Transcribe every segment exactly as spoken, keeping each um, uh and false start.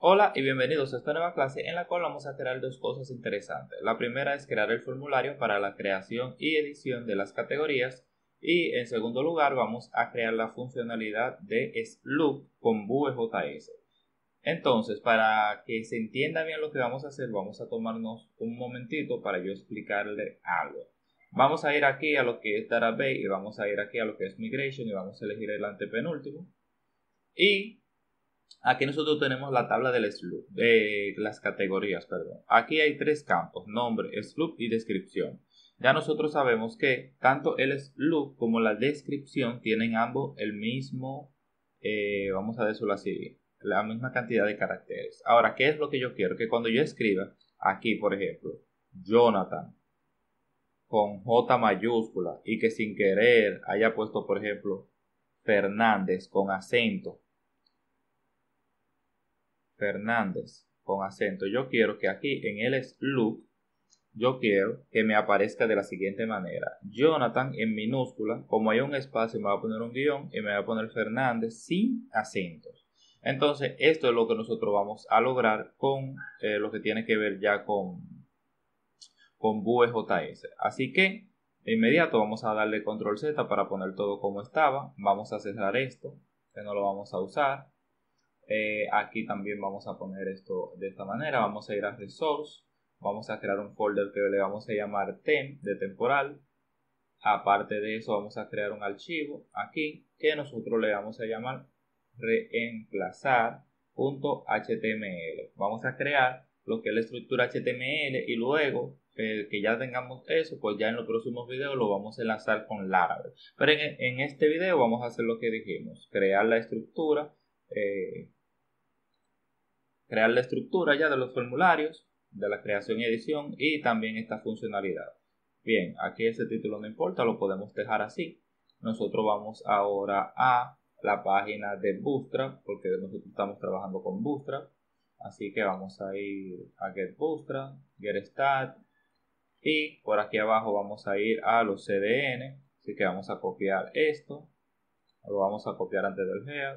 Hola y bienvenidos a esta nueva clase en la cual vamos a crear dos cosas interesantes. La primera es crear el formulario para la creación y edición de las categorías y en segundo lugar vamos a crear la funcionalidad de Sloop con Vue.js. Entonces, para que se entienda bien lo que vamos a hacer, vamos a tomarnos un momentito para yo explicarle algo. Vamos a ir aquí a lo que es Database y vamos a ir aquí a lo que es Migration y vamos a elegir el antepenúltimo. Y aquí nosotros tenemos la tabla del Sloop, de las categorías, perdón. Aquí hay tres campos, nombre, Sloop y descripción. Ya nosotros sabemos que tanto el Sloop como la descripción tienen ambos el mismo, eh, vamos a decirlo así, la misma cantidad de caracteres. Ahora, ¿qué es lo que yo quiero? Que cuando yo escriba aquí, por ejemplo, Jonathan con J mayúscula y que sin querer haya puesto, por ejemplo, Fernández con acento, Fernández con acento. Yo quiero que aquí en el Sloop, yo quiero que me aparezca de la siguiente manera. Jonathan en minúscula, como hay un espacio me va a poner un guión y me va a poner Fernández sin acentos. Entonces esto es lo que nosotros vamos a lograr con eh, lo que tiene que ver ya con, con Vue.js. Así que de inmediato vamos a darle control Z para poner todo como estaba. Vamos a cerrar esto, que no lo vamos a usar. Eh, aquí también vamos a poner esto de esta manera. Vamos a ir a Resource. Vamos a crear un folder que le vamos a llamar temp de temporal. Aparte de eso vamos a crear un archivo aquí que nosotros le vamos a llamar reemplazar.html. Vamos a crear lo que es la estructura H T M L y luego eh, que ya tengamos eso, pues ya en los próximos videos lo vamos a enlazar con Laravel. Pero en, en este video vamos a hacer lo que dijimos, crear la estructura, eh, crear la estructura ya de los formularios, de la creación y edición y también esta funcionalidad. Bien, aquí ese título no importa, lo podemos dejar así. Nosotros vamos ahora a la página de Bootstrap, porque nosotros estamos trabajando con Bootstrap. Así que vamos a ir a Get Bootstrap, Get Start, y por aquí abajo vamos a ir a los C D N. Así que vamos a copiar esto, lo vamos a copiar antes del head.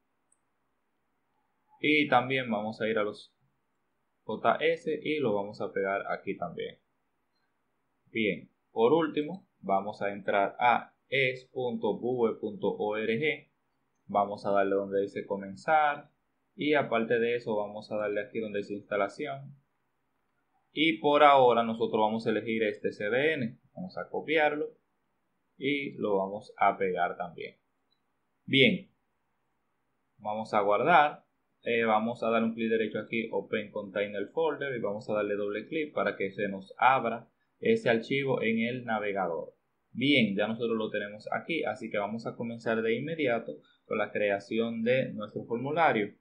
Y también vamos a ir a los J S y lo vamos a pegar aquí también. Bien, por último vamos a entrar a es punto vue punto org, vamos a darle donde dice comenzar y aparte de eso vamos a darle aquí donde dice instalación y por ahora nosotros vamos a elegir este C D N, vamos a copiarlo y lo vamos a pegar también. Bien, vamos a guardar. Eh, vamos a dar un clic derecho aquí, Open Container Folder, y vamos a darle doble clic para que se nos abra ese archivo en el navegador. Bien, ya nosotros lo tenemos aquí, así que vamos a comenzar de inmediato con la creación de nuestro formulario.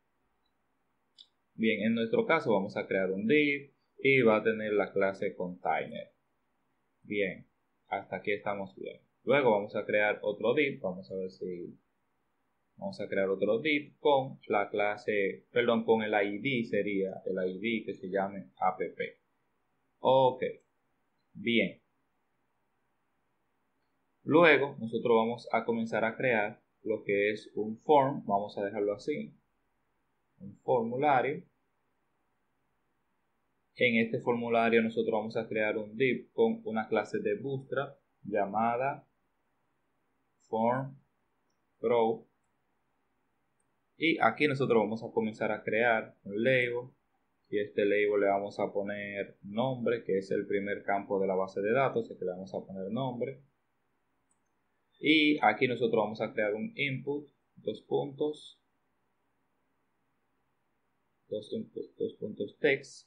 Bien, en nuestro caso vamos a crear un div y va a tener la clase Container. Bien, hasta aquí estamos bien. Luego vamos a crear otro div, vamos a ver si... Vamos a crear otro div con la clase, perdón, con el I D, sería el I D que se llame app. Ok, bien. Luego nosotros vamos a comenzar a crear lo que es un form, vamos a dejarlo así, un formulario. En este formulario nosotros vamos a crear un div con una clase de Bootstrap llamada form grow. Y aquí nosotros vamos a comenzar a crear un label y este label le vamos a poner nombre, que es el primer campo de la base de datos, así que le vamos a poner nombre. Y aquí nosotros vamos a crear un input, dos puntos, dos, input, dos puntos text.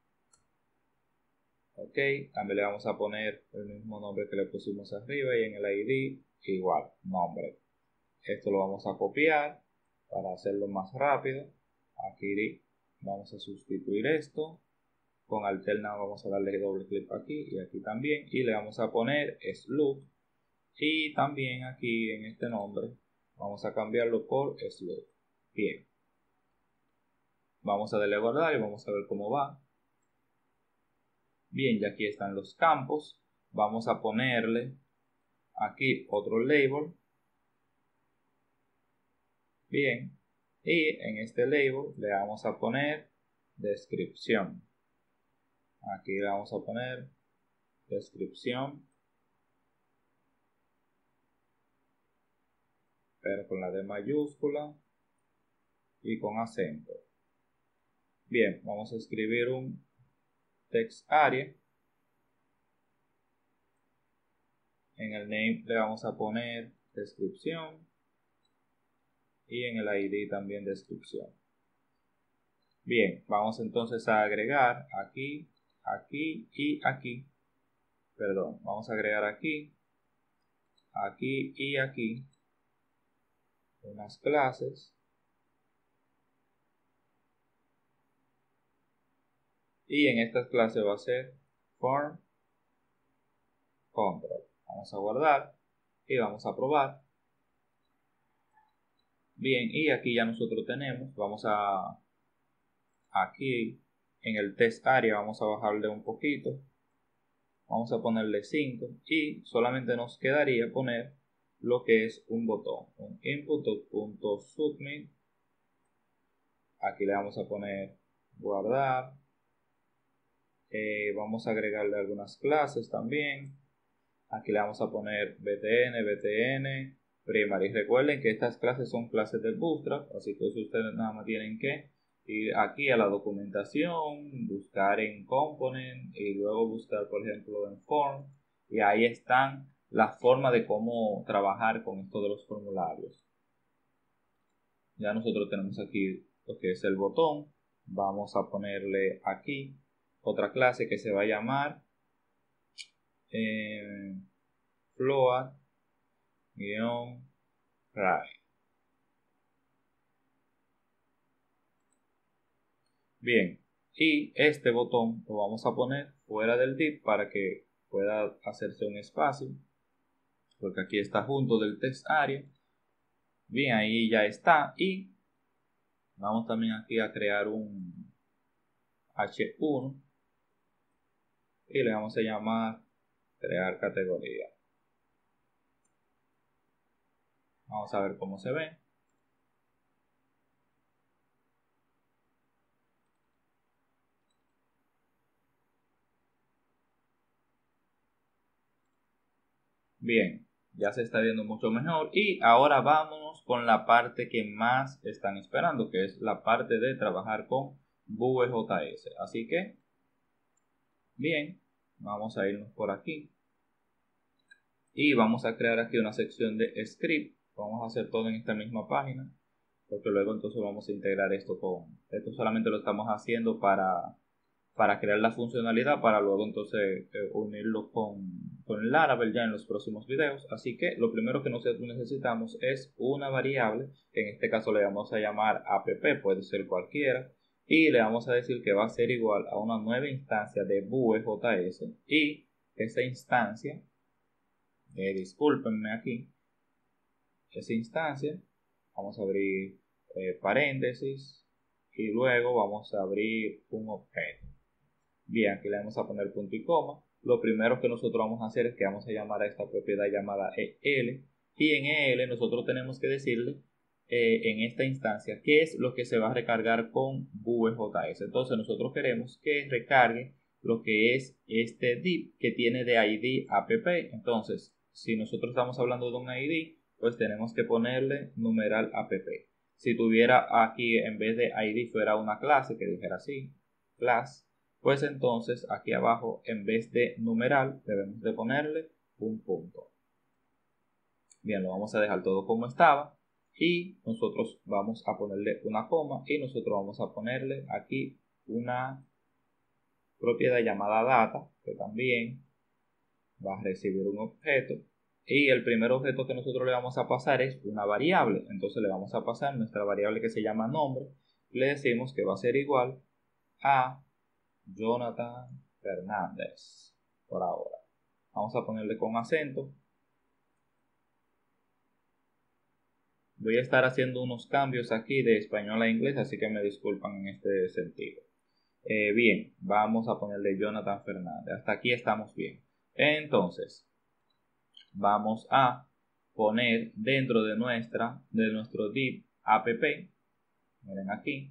Ok, también le vamos a poner el mismo nombre que le pusimos arriba y en el I D igual, nombre. Esto lo vamos a copiar para hacerlo más rápido. Aquí vamos a sustituir esto. Con alterna vamos a darle doble clic aquí y aquí también. Y le vamos a poner Sloop. Y también aquí en este nombre vamos a cambiarlo por Sloop. Bien. Vamos a darle a guardar y vamos a ver cómo va. Bien, ya aquí están los campos. Vamos a ponerle aquí otro label. Bien. Y en este label le vamos a poner descripción. Aquí le vamos a poner descripción, pero con la D mayúscula y con acento. Bien, vamos a escribir un text area. En el name le vamos a poner descripción y en el I D también descripción. Bien, vamos entonces a agregar aquí, aquí y aquí. Perdón, vamos a agregar aquí, aquí y aquí unas clases. Y en estas clases va a ser form control. Vamos a guardar y vamos a probar. Bien, y aquí ya nosotros tenemos, vamos a, aquí en el test area vamos a bajarle un poquito. Vamos a ponerle cinco y solamente nos quedaría poner lo que es un botón, un input.submit. Aquí le vamos a poner guardar. Eh, vamos a agregarle algunas clases también. Aquí le vamos a poner btn, btn, primary. Recuerden que estas clases son clases de Bootstrap, así que ustedes nada más tienen que ir aquí a la documentación, buscar en component y luego buscar por ejemplo en form, y ahí están las formas de cómo trabajar con esto de los formularios. Ya nosotros tenemos aquí lo que es el botón. Vamos a ponerle aquí otra clase que se va a llamar eh, float guión right. Bien, y este botón lo vamos a poner fuera del div para que pueda hacerse un espacio, porque aquí está junto del text area. Bien, ahí ya está. Y vamos también aquí a crear un hache uno y le vamos a llamar crear categoría. Vamos a ver cómo se ve. Bien, ya se está viendo mucho mejor. Y ahora vámonos con la parte que más están esperando, que es la parte de trabajar con Vue.js. Así que, bien, vamos a irnos por aquí. Y vamos a crear aquí una sección de script. Vamos a hacer todo en esta misma página, porque luego entonces vamos a integrar esto con... Esto solamente lo estamos haciendo para... para crear la funcionalidad, para luego entonces eh, unirlo con, con Laravel ya en los próximos videos. Así que lo primero que nosotros necesitamos es una variable, que en este caso le vamos a llamar app, puede ser cualquiera, y le vamos a decir que va a ser igual a una nueva instancia de Vue.js, y esa instancia, eh, discúlpenme aquí, esa instancia, vamos a abrir eh, paréntesis, y luego vamos a abrir un objeto. Bien, aquí le vamos a poner punto y coma. Lo primero que nosotros vamos a hacer es que vamos a llamar a esta propiedad llamada E L. Y en E L nosotros tenemos que decirle eh, en esta instancia qué es lo que se va a recargar con Vue.js. Entonces nosotros queremos que recargue lo que es este div que tiene de I D app. Entonces, si nosotros estamos hablando de un I D, pues tenemos que ponerle numeral app. Si tuviera aquí en vez de I D fuera una clase que dijera así, class, pues entonces aquí abajo en vez de numeral debemos de ponerle un punto. Bien, lo vamos a dejar todo como estaba y nosotros vamos a ponerle una coma y nosotros vamos a ponerle aquí una propiedad llamada data, que también va a recibir un objeto, y el primer objeto que nosotros le vamos a pasar es una variable. Entonces le vamos a pasar nuestra variable que se llama nombre y le decimos que va a ser igual a Jonathan Fernández. Por ahora vamos a ponerle con acento. Voy a estar haciendo unos cambios aquí de español a inglés, así que me disculpan en este sentido. Eh, bien, vamos a ponerle Jonathan Fernández. Hasta aquí estamos bien. Entonces, vamos a poner dentro de nuestra, de nuestro div app, Miren aquí.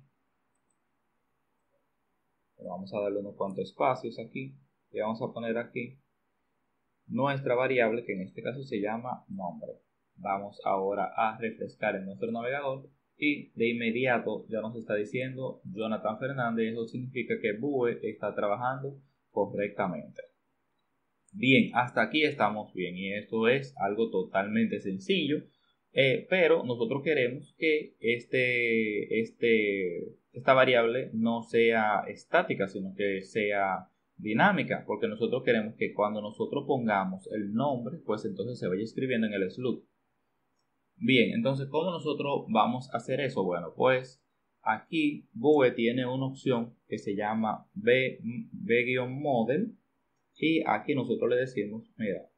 Vamos a darle unos cuantos espacios aquí. Y vamos a poner aquí nuestra variable, que en este caso se llama nombre. Vamos ahora a refrescar en nuestro navegador y de inmediato ya nos está diciendo Jonathan Fernández. Eso significa que Vue está trabajando correctamente. Bien, hasta aquí estamos bien y esto es algo totalmente sencillo, eh, pero nosotros queremos que este, este, esta variable no sea estática, sino que sea dinámica, porque nosotros queremos que cuando nosotros pongamos el nombre, pues entonces se vaya escribiendo en el slug. Bien, entonces, ¿cómo nosotros vamos a hacer eso? Bueno, pues aquí Vue tiene una opción que se llama V-Model y aquí nosotros le decimos, mira,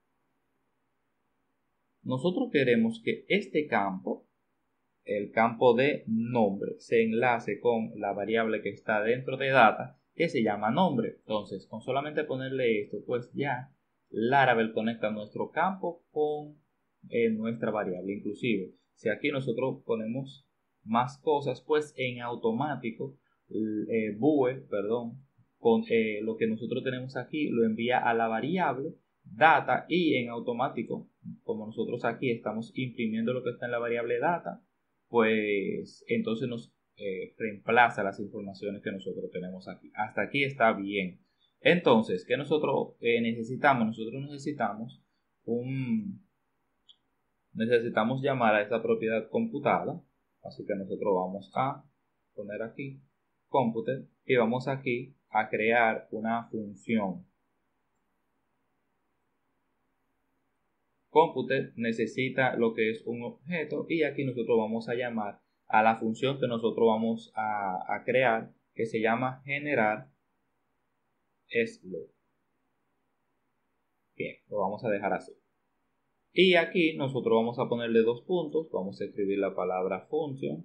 nosotros queremos que este campo, el campo de nombre, se enlace con la variable que está dentro de data, que se llama nombre. Entonces, con solamente ponerle esto, pues ya Laravel conecta nuestro campo con eh, nuestra variable. Inclusive, si aquí nosotros ponemos más cosas, pues en automático, eh, Vue, perdón, con eh, lo que nosotros tenemos aquí, lo envía a la variable data y en automático, como nosotros aquí estamos imprimiendo lo que está en la variable data, pues entonces nos eh, reemplaza las informaciones que nosotros tenemos aquí. Hasta aquí está bien. Entonces, ¿qué nosotros eh, necesitamos? Nosotros necesitamos un necesitamos llamar a esta propiedad computada, así que nosotros vamos a poner aquí computed y vamos aquí a crear una función. Computed necesita lo que es un objeto y aquí nosotros vamos a llamar a la función que nosotros vamos a, a crear, que se llama generar slug. Bien, lo vamos a dejar así. Y aquí nosotros vamos a ponerle dos puntos, vamos a escribir la palabra function.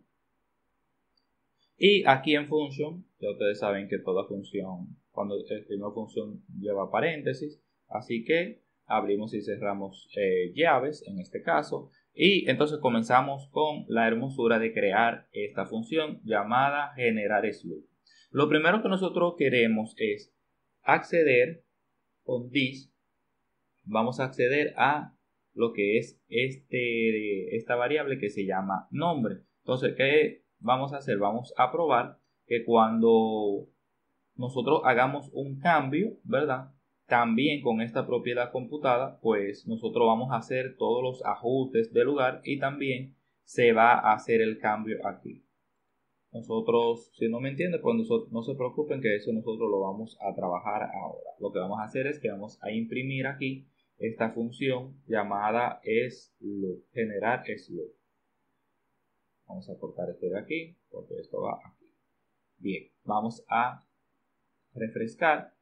Y aquí en function, ya ustedes saben que toda función, cuando escribimos función lleva paréntesis, así que abrimos y cerramos eh, llaves en este caso. Y entonces comenzamos con la hermosura de crear esta función llamada generar slug. Lo primero que nosotros queremos es acceder con this, vamos a acceder a lo que es este, esta variable que se llama nombre. Entonces, ¿qué vamos a hacer? Vamos a probar que cuando nosotros hagamos un cambio, ¿verdad? También con esta propiedad computada, pues nosotros vamos a hacer todos los ajustes del lugar y también se va a hacer el cambio aquí. Nosotros, si no me entienden, pues nosotros, no se preocupen que eso nosotros lo vamos a trabajar ahora. Lo que vamos a hacer es que vamos a imprimir aquí esta función llamada slug, generar slug. Vamos a cortar esto de aquí porque esto va aquí. Bien, vamos a refrescar.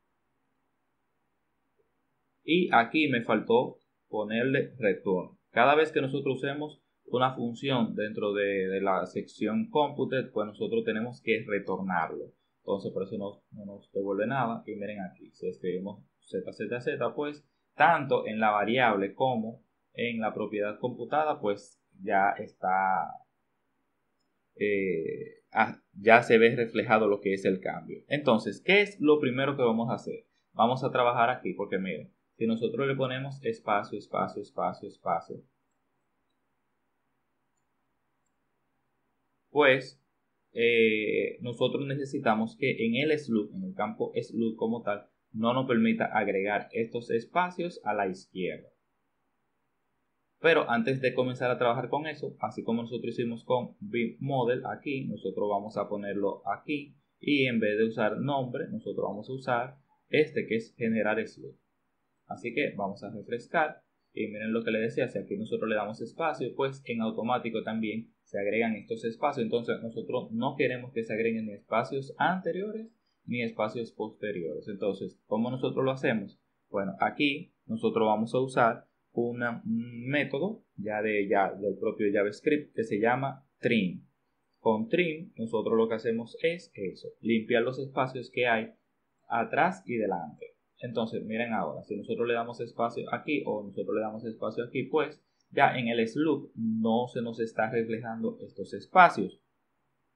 Y aquí me faltó ponerle return. Cada vez que nosotros usemos una función dentro de, de la sección computed, pues nosotros tenemos que retornarlo. Entonces por eso no, no nos devuelve nada. Y miren aquí, si escribimos zz, pues tanto en la variable como en la propiedad computada, pues ya está, eh, ah, ya se ve reflejado lo que es el cambio. Entonces, ¿qué es lo primero que vamos a hacer? Vamos a trabajar aquí porque miren, si nosotros le ponemos espacio, espacio, espacio, espacio, pues eh, nosotros necesitamos que en el slug, en el campo slug como tal, no nos permita agregar estos espacios a la izquierda. Pero antes de comenzar a trabajar con eso, así como nosotros hicimos con V-Model aquí, nosotros vamos a ponerlo aquí y en vez de usar nombre, nosotros vamos a usar este que es generar slug. Así que vamos a refrescar y miren lo que le decía, si aquí nosotros le damos espacio, pues en automático también se agregan estos espacios. Entonces nosotros no queremos que se agreguen ni espacios anteriores ni espacios posteriores. Entonces, ¿cómo nosotros lo hacemos? Bueno, aquí nosotros vamos a usar una, un método ya, de, ya del propio JavaScript que se llama trim. Con trim nosotros lo que hacemos es eso, limpiar los espacios que hay atrás y delante. Entonces, miren ahora, si nosotros le damos espacio aquí o nosotros le damos espacio aquí, pues ya en el slug no se nos está reflejando estos espacios.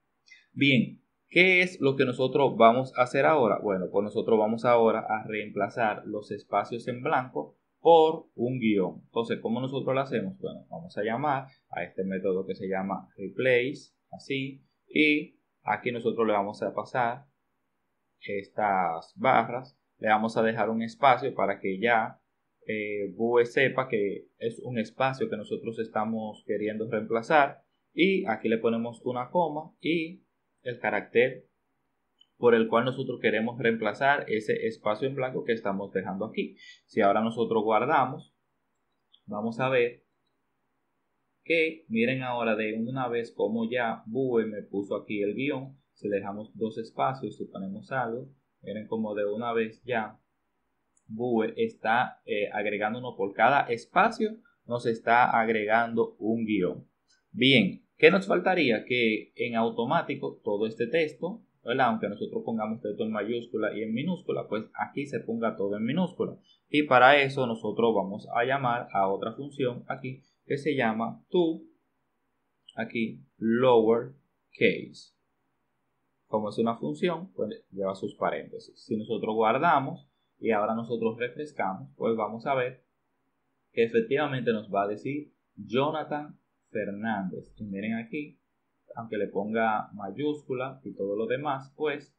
Bien, ¿qué es lo que nosotros vamos a hacer ahora? Bueno, pues nosotros vamos ahora a reemplazar los espacios en blanco por un guión. Entonces, ¿cómo nosotros lo hacemos? Bueno, vamos a llamar a este método que se llama replace, así, y aquí nosotros le vamos a pasar estas barras, le vamos a dejar un espacio para que ya eh, Vue sepa que es un espacio que nosotros estamos queriendo reemplazar, y aquí le ponemos una coma y el carácter por el cual nosotros queremos reemplazar ese espacio en blanco que estamos dejando aquí. Si ahora nosotros guardamos, vamos a ver que miren ahora de una vez como ya Vue me puso aquí el guión. Si le dejamos dos espacios, si ponemos algo, miren como de una vez ya Vue está eh, agregándonos por cada espacio, nos está agregando un guión. Bien, ¿qué nos faltaría? Que en automático todo este texto, ¿verdad? Aunque nosotros pongamos texto en mayúscula y en minúscula, pues aquí se ponga todo en minúscula. Y para eso nosotros vamos a llamar a otra función aquí que se llama to, aquí, lower case. Como es una función, pues lleva sus paréntesis. Si nosotros guardamos y ahora nosotros refrescamos, pues vamos a ver que efectivamente nos va a decir Jonathan Fernández. Y miren aquí, aunque le ponga mayúscula y todo lo demás, pues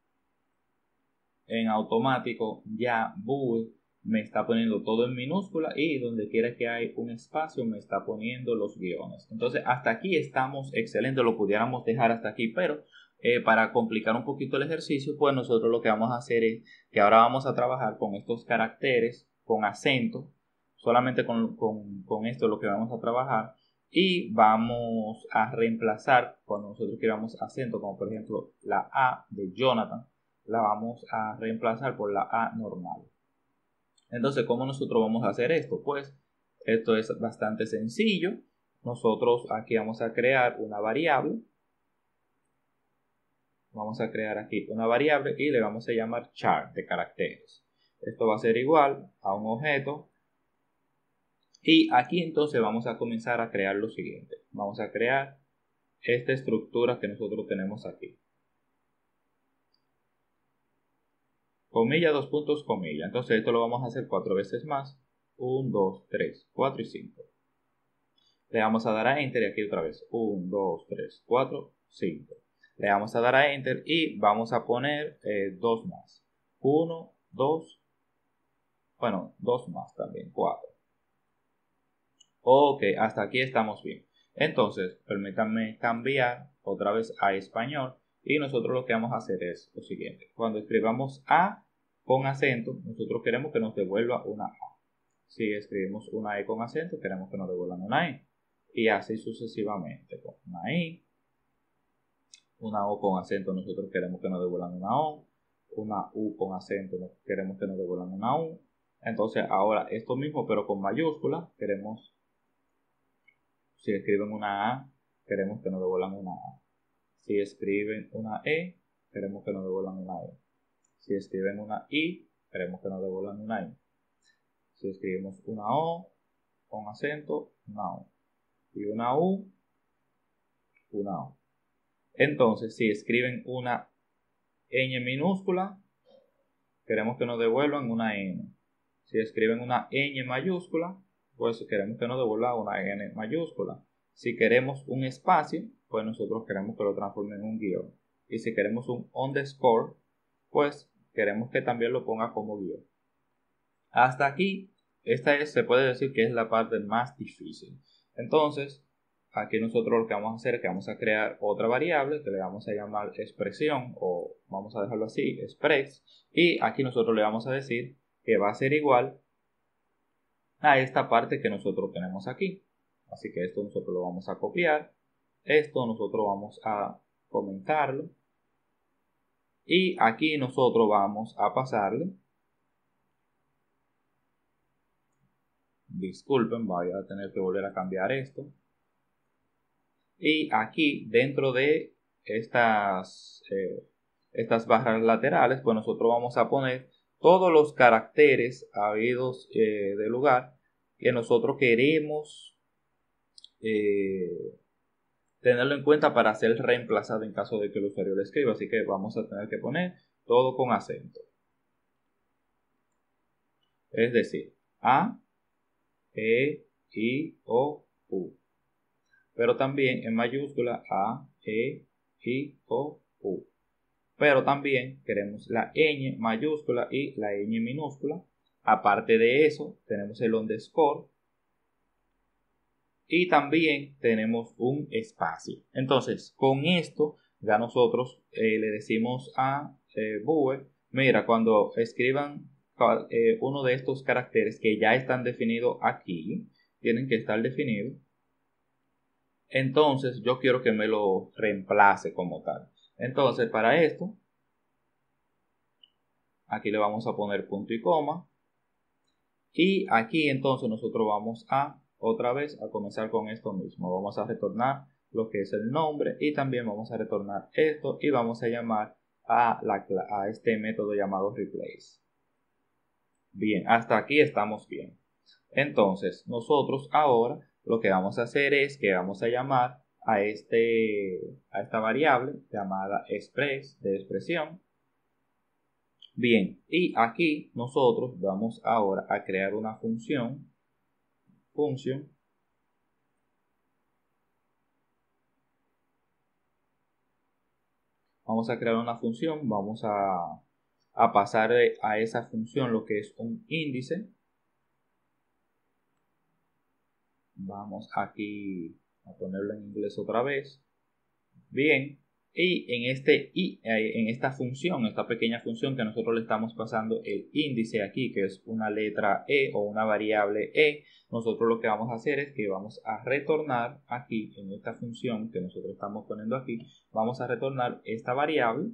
en automático ya Vue me está poniendo todo en minúscula, y donde quiera que hay un espacio me está poniendo los guiones. Entonces hasta aquí estamos excelente, lo pudiéramos dejar hasta aquí, pero eh, para complicar un poquito el ejercicio, pues nosotros lo que vamos a hacer es que ahora vamos a trabajar con estos caracteres con acento, solamente con, con, con esto es lo que vamos a trabajar, y vamos a reemplazar cuando nosotros queramos acento, como por ejemplo la A de Jonathan, la vamos a reemplazar por la A normal. Entonces, ¿cómo nosotros vamos a hacer esto? Pues esto es bastante sencillo. Nosotros aquí vamos a crear una variable. Vamos a crear aquí una variable y le vamos a llamar char de caracteres. Esto va a ser igual a un objeto. Y aquí entonces vamos a comenzar a crear lo siguiente. Vamos a crear esta estructura que nosotros tenemos aquí. Comilla, dos puntos, comilla. Entonces esto lo vamos a hacer cuatro veces más. uno, dos, tres, cuatro y cinco. Le vamos a dar a Enter y aquí otra vez. uno, dos, tres, cuatro, cinco. Le vamos a dar a Enter y vamos a poner eh, dos más. uno, dos, bueno, dos más también, cuatro. Ok, hasta aquí estamos bien. Entonces, permítanme cambiar otra vez a español. Y nosotros lo que vamos a hacer es lo siguiente. Cuando escribamos A con acento, nosotros queremos que nos devuelva una A. Si escribimos una E con acento, queremos que nos devuelvan una E. Y así sucesivamente. Con una I, una O con acento, nosotros queremos que nos devuelvan una O. Una U con acento, queremos que nos devuelvan una U. Entonces, ahora esto mismo, pero con mayúscula, queremos, si escriben una A, queremos que nos devuelvan una A. Si escriben una E, queremos que nos devuelvan una E. Si escriben una I, queremos que nos devuelvan una I. Si escribimos una O con acento, una O. Y una U, una O. Entonces, si escriben una Ñ minúscula, queremos que nos devuelvan una N. Si escriben una Ñ mayúscula, pues queremos que nos devuelvan una N mayúscula. Si queremos un espacio, pues nosotros queremos que lo transforme en un guión. Y si queremos un underscore, pues queremos que también lo ponga como guión. Hasta aquí, esta es, se puede decir que es la parte más difícil. Entonces, aquí nosotros lo que vamos a hacer es que vamos a crear otra variable que le vamos a llamar expresión, o vamos a dejarlo así, express. Y aquí nosotros le vamos a decir que va a ser igual a esta parte que nosotros tenemos aquí. Así que esto nosotros lo vamos a copiar. Esto nosotros vamos a comentarlo. Y aquí nosotros vamos a pasarle. Disculpen, voy a tener que volver a cambiar esto. Y aquí dentro de estas, eh, estas barras laterales, pues nosotros vamos a poner todos los caracteres habidos eh, de lugar que nosotros queremos eh, tenerlo en cuenta para ser reemplazado en caso de que el usuario lo escriba, así que vamos a tener que poner todo con acento. Es decir, A, E, I, O, U. Pero también en mayúscula A, E, I, O, U. Pero también queremos la ñ mayúscula y la ñ minúscula. Aparte de eso, tenemos el underscore y también tenemos un espacio. Entonces, con esto ya nosotros eh, le decimos a eh, Vue, mira, cuando escriban eh, uno de estos caracteres que ya están definidos aquí, tienen que estar definidos, entonces yo quiero que me lo reemplace como tal. Entonces, para esto, aquí le vamos a poner punto y coma. Y aquí entonces nosotros vamos a otra vez a comenzar con esto mismo. Vamos a retornar lo que es el nombre y también vamos a retornar esto y vamos a llamar a, la, a este método llamado replace. Bien, hasta aquí estamos bien. Entonces nosotros ahora lo que vamos a hacer es que vamos a llamar a, este, a esta variable llamada express de expresión. Bien, y aquí nosotros vamos ahora a crear una función, función, vamos a crear una función, vamos a, a pasar a esa función lo que es un índice. Vamos aquí a ponerlo en inglés otra vez. Bien, y en, este, y en esta función, esta pequeña función que nosotros le estamos pasando el índice aquí, que es una letra E o una variable E, nosotros lo que vamos a hacer es que vamos a retornar aquí, en esta función que nosotros estamos poniendo aquí, vamos a retornar esta variable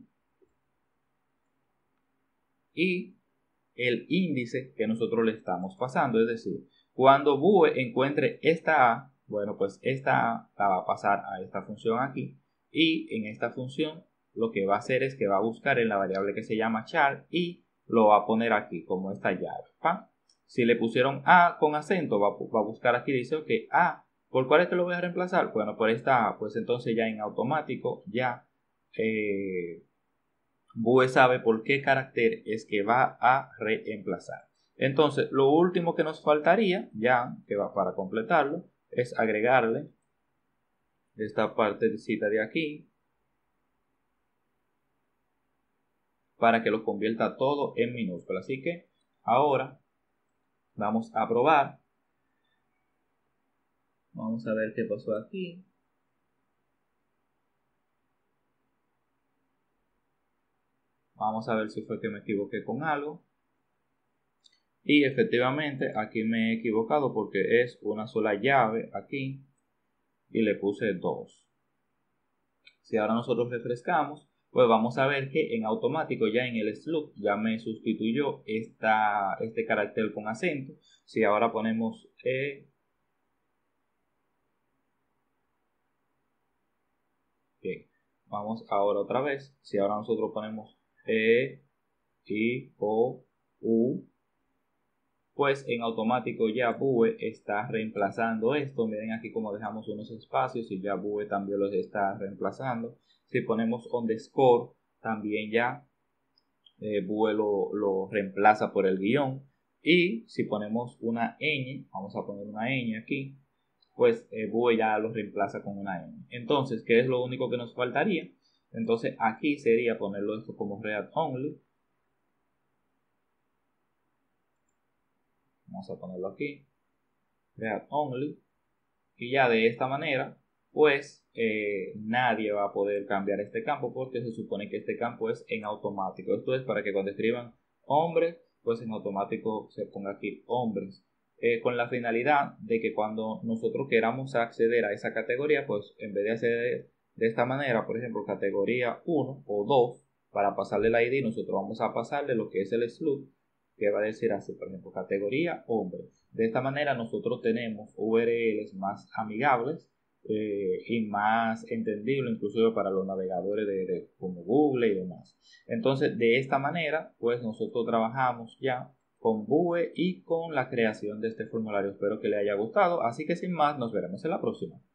y el índice que nosotros le estamos pasando. Es decir, cuando Vue encuentre esta A, bueno, pues esta A la va a pasar a esta función aquí. Y en esta función lo que va a hacer es que va a buscar en la variable que se llama char y lo va a poner aquí como esta llave. ¿pa? Si le pusieron A con acento, va, va a buscar aquí y dice, ok, A, ¿por cuál es que lo voy a reemplazar? Bueno, por esta A, pues entonces ya en automático ya eh, Vue sabe por qué carácter es que va a reemplazar. Entonces, lo último que nos faltaría, ya que va para completarlo, es agregarle esta partecita de aquí para que lo convierta todo en minúscula. Así que ahora vamos a probar. Vamos a ver qué pasó aquí. Vamos a ver si fue que me equivoqué con algo. Y efectivamente aquí me he equivocado porque es una sola llave aquí y le puse dos. Si ahora nosotros refrescamos, pues vamos a ver que en automático ya en el slug ya me sustituyó esta, este carácter con acento. Si ahora ponemos E, bien, vamos ahora otra vez. Si ahora nosotros ponemos E, I, O, U, pues en automático ya Vue está reemplazando esto. Miren aquí como dejamos unos espacios y ya Vue también los está reemplazando. Si ponemos underscore, también ya eh, Vue lo, lo reemplaza por el guión. Y si ponemos una ñ, vamos a poner una ñ aquí, pues eh, Vue ya lo reemplaza con una ñ. Entonces, ¿qué es lo único que nos faltaría? Entonces aquí sería ponerlo esto como read only. Vamos a ponerlo aquí, read only. Y ya de esta manera, pues eh, nadie va a poder cambiar este campo porque se supone que este campo es en automático. Esto es para que cuando escriban hombres, pues en automático se ponga aquí hombres. Eh, con la finalidad de que cuando nosotros queramos acceder a esa categoría, pues en vez de acceder de esta manera, por ejemplo, categoría uno o dos, para pasarle el I D, nosotros vamos a pasarle lo que es el slug, que va a decir así, por ejemplo, categoría hombre. De esta manera nosotros tenemos U R Ls más amigables eh, y más entendibles, inclusive para los navegadores de, de, como Google y demás. Entonces, de esta manera, pues nosotros trabajamos ya con Vue y con la creación de este formulario. Espero que le haya gustado, así que sin más, nos veremos en la próxima.